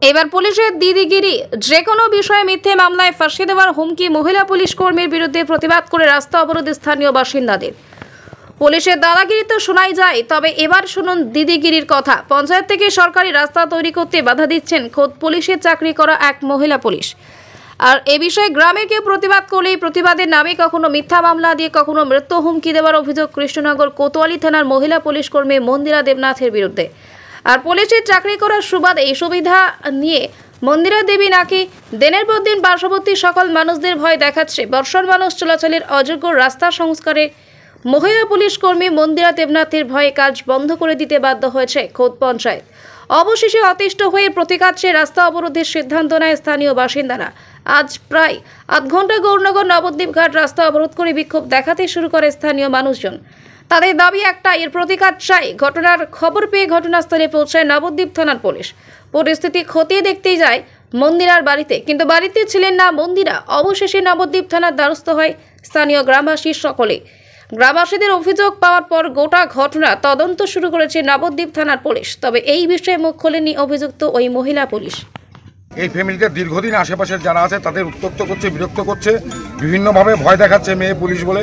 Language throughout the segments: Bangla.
এবার পুলিশের দিদিগিরি, যে কোনো বিষয়ে মিথ্যে মামলায় ফাঁসি দেওয়ার হুমকি মহিলা পুলিশ কর্মীর বিরুদ্ধে প্রতিবাদ করে রাস্তা অবরোধ স্থানীয় বাসিন্দাদের। পুলিশের দাদাগিরি তো শোনাই যায়, তবে এবার শুনুন দিদিগিরির কথা। পঞ্চায়েত থেকে সরকারি রাস্তা তৈরি করতে বাধা দিচ্ছেন খোদ পুলিশের চাকরি করা এক মহিলা পুলিশ। আর এ বিষয়ে গ্রামে কেউ প্রতিবাদ করলেই প্রতিবাদের নামে কখনো মিথ্যা মামলা দিয়ে কখনো মৃত্যু হুমকি দেওয়ার অভিযোগ কৃষ্ণনগর কোতোয়ালি থানার মহিলা পুলিশ কর্মী মন্দিরা দেবনাথের বিরুদ্ধে। আর পুলিশের চাকরি করার সুবাদে এই সুবিধা নিয়ে মন্দিরা দেবী নাকি দিনের পর দিন পার্শ্ববর্তী সকল মানুষদের ভয় দেখাচ্ছে। বর্ষার মানুষ চলাচলের অযোগ্য রাস্তা সংস্কারে মহিলা পুলিশ কর্মী মন্দিরা দেবনাথের ভয়ে কাজ বন্ধ করে দিতে বাধ্য হয়েছে খোদ পঞ্চায়েত। অবশেষে অতিষ্ঠ হয়ে প্রতিকার্যে রাস্তা অবরোধের সিদ্ধান্ত নেয় স্থানীয় বাসিন্দারা। আজ প্রায় আধ ঘন্টা গৌরনগর নবদ্বীপ ঘাট রাস্তা অবরোধ করে বিক্ষোভ দেখাতে শুরু করে স্থানীয় মানুষজন। তাদের দাবি একটা, এর প্রতিকার চাই। ঘটনার খবর পেয়ে ঘটনাস্থলে পৌঁছায় নবদ্বীপ থানার পুলিশ। পরিস্থিতি খতিয়ে দেখতেই যায় মন্দিরার বাড়িতে, কিন্তু বাড়িতে ছিলেন না মন্দিরা। অবশেষে নবদ্বীপ থানার দ্বারস্থ হয় স্থানীয় গ্রামবাসী সকলে। গ্রামবাসীদের অভিযোগ পাওয়ার পর গোটা ঘটনা তদন্ত শুরু করেছে নবদ্বীপ থানার পুলিশ। তবে এই বিষয়ে মুখ খোলেনি অভিযুক্ত ওই মহিলা পুলিশ। এই ফ্যামিলিটা দীর্ঘদিন আশেপাশের যারা আছে তাদের উত্ত্যক্ত করছে, বিরক্ত করছে, বিভিন্নভাবে ভয় দেখাচ্ছে। মেয়ে পুলিশ বলে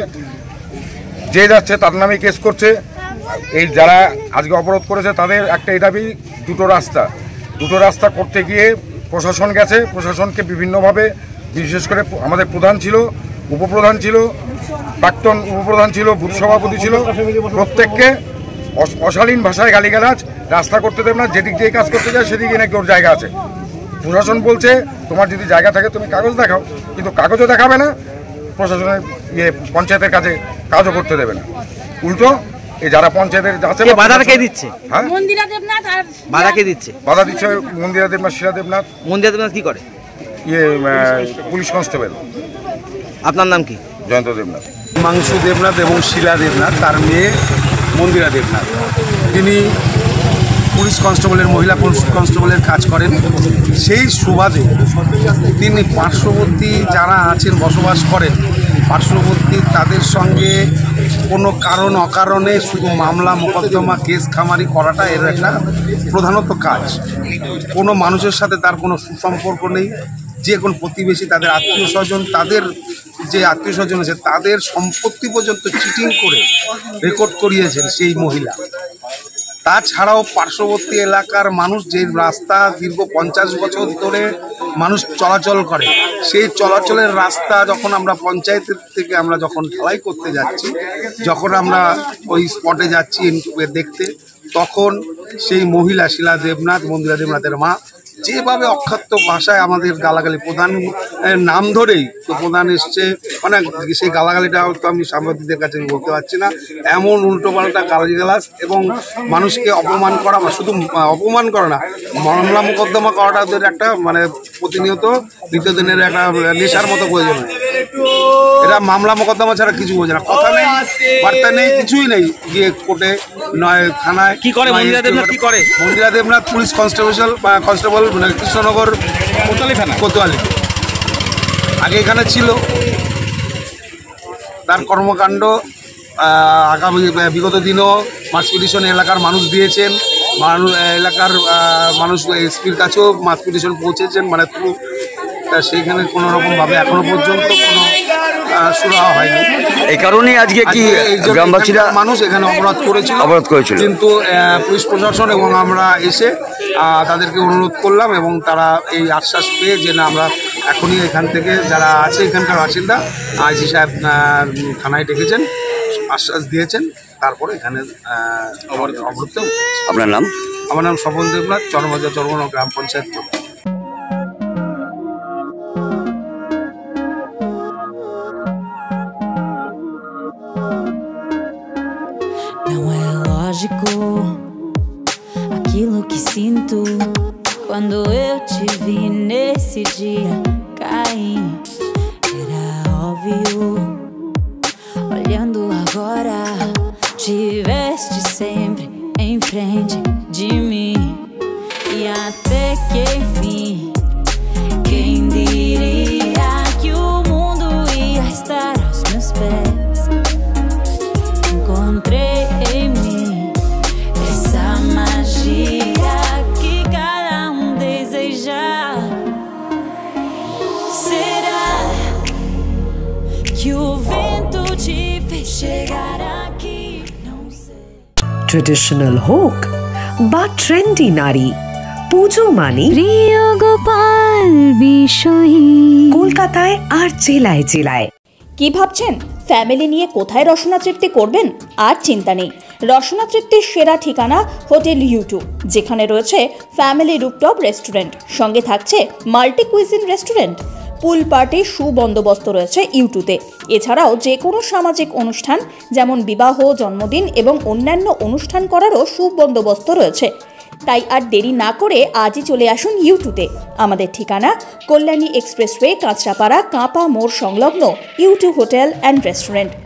যে যাচ্ছে তার নামে কেস করছে। এই যারা আজকে অবরোধ করেছে তাদের একটাই দাবি, দুটো রাস্তা করতে গিয়ে প্রশাসন গেছে। প্রশাসনকে বিভিন্নভাবে, বিশেষ করে আমাদের প্রধান ছিল, উপপ্রধান ছিল, প্রাক্তন উপপ্রধান ছিল, বুথ সভাপতি ছিল, প্রত্যেককে অশালীন ভাষায় গালিগালাজ, রাস্তা করতে দেবে না। যেদিক দিয়ে কাজ করতে যায় সেদিকে নাকি ওর জায়গা আছে। প্রশাসন বলছে তোমার যদি জায়গা থাকে তুমি কাগজ দেখাও, কিন্তু কাগজও দেখাবে না। প্রশাসনের পঞ্চায়েতের কাছে কাজও করতে দেবে না। উল্টো এই যারা পঞ্চায়েতের আছে বাধা কে দিচ্ছে? হ্যাঁ, মন্দিরা দেবনাথ। আর বাধা কে দিচ্ছে? বাধা দিচ্ছে মন্দিরা দেবনাথ, শিলা দেবনাথ। মন্দিরা দেবনাথ কি করে? Police constable. আপনার নাম কি? জয়ন্ত দেবনাথ। মাংসু দেবনাথ এবং শিলা দেবনাথ, তার মেয়ে মন্দিরা দেবনাথ। তিনি পুলিশ কনস্টেবলের, মহিলা পুলিশ কনস্টেবলের কাজ করেন। সেই সুবাদে তিনি পার্শ্ববর্তী যারা আছেন, বসবাস করেন পার্শ্ববর্তী, তাদের সঙ্গে কোনো কারণ অকারণে শুধু মামলা মোকদ্দমা, কেস খামারি করাটা এর একটা প্রধানত কাজ। কোনো মানুষের সাথে তার কোনো সুসম্পর্ক নেই। যে কোনো প্রতিবেশী, তাদের আত্মীয় স্বজন, তাদের যে আত্মীয় স্বজন আছে তাদের সম্পত্তি পর্যন্ত চিটিং করে রেকর্ড করিয়েছেন সেই মহিলা। তাছাড়াও পার্শ্ববর্তী এলাকার মানুষ, যে রাস্তা দীর্ঘ 50 বছর ধরে মানুষ চলাচল করে, সেই চলাচলের রাস্তা যখন আমরা পঞ্চায়েতের থেকে আমরা যখন ঢালাই করতে যাচ্ছি, যখন আমরা ওই স্পটে যাচ্ছি দেখতে, তখন সেই মহিলা শিলা দেবনাথ, মন্দিরা দেবনাথের মা, যেভাবে অক্ষাত্য ভাষায় আমাদের গালাগালি, প্রধান নাম ধরেই তো প্রধান এসছে, মানে সেই গালাগালিটা তো আমি সাংবাদিকদের কাছে বলতে পারছি না। এমন উল্টোপাল্টা গালিগালাজ এবং মানুষকে অপমান করা, বা শুধু অপমান করা না, মামলা মোকদ্দমা করাটা ওদের একটা মানে প্রতিনিয়ত নিত্যদিনের একটা নেশার মতো প্রয়োজন হয়। এরা মামলা মোকদ্দমা ছাড়া কিছু বোঝে না, কথা নেই, বার্তা নেই, কিছুই নেই। গিয়ে কোর্টে নয় থানায়। কি করে মন্দিরা দেবনাথ? কি করে মন্দিরা দেবনাথ? Police constable Krishnanagar Kotwali. আগে এখানে ছিল। তার কর্মকাণ্ড আগামী বিগত দিনও মাস পিটিশন এলাকার মানুষ দিয়েছেন। এলাকার মানুষ এসপির কাছেও মাস পিটিশন পৌঁছেছেন, মানে থ্রু। সেইখানে কোনো রকমভাবে এখনো পর্যন্ত কোনো সুরাহা হয়নি। এই কারণেই আজকে কি গ্রামবাসীরা, মানুষ এখানে অবরোধ করেছিল। কিন্তু পুলিশ প্রশাসন এবং আমরা এসে তাদেরকে অনুরোধ করলাম, এবং তারা এই আশ্বাস পেয়ে যে না, আমরা এখনই এখান থেকে যারা আছে এখানকার বাসিন্দা, আইসি সাহেব থানায় ডেকেছেন, আশ্বাস দিয়েছেন, তারপরে এখানে অবরোধ। আপনার নাম? আমার নাম স্বপন দেবনাথ, চরমবাজার চরমনা গ্রাম panchayat. Não é lógico aquilo que sinto quando eu te vi nesse dia cair. Era óbvio, olhando agora, tiveste sempre em frente de mim. E até que enfim, quem diria que o mundo ia estar aos meus pés? Encontrei em mim essa magia que cada deseja. Traditional হোক বা ট্রেন্ডি নারী, পুজো মানে প্রিয় গোপাল বিষয়ী। কলকাতায় আর জেলায় জেলায়। কি ভাবছেন ফ্যামিলি নিয়ে কোথায় রসনা তৃপ্তি করবেন? আর চিন্তা নেই, রসনা তৃপ্তির সেরা ঠিকানা হোটেল ইউ2, যেখানে রয়েছে ফ্যামিলি রুফটপ রেস্টুরেন্ট, সঙ্গে থাকছে মাল্টি কুইজিন রেস্টুরেন্ট। পুল পার্টির সুবন্দোবস্ত রয়েছে ইউ2তে। এছাড়াও যে কোনো সামাজিক অনুষ্ঠান যেমন বিবাহ, জন্মদিন এবং অন্যান্য অনুষ্ঠান করারও সুবন্দোবস্ত রয়েছে। তাই আর দেরি না করে আজই চলে আসুন ইউ2তে। আমাদের ঠিকানা কল্যাণী এক্সপ্রেসওয়ে, কাঁচরাপাড়া, কাঁপা মোড় সংলগ্ন ইউ2 হোটেল অ্যান্ড রেস্টুরেন্ট।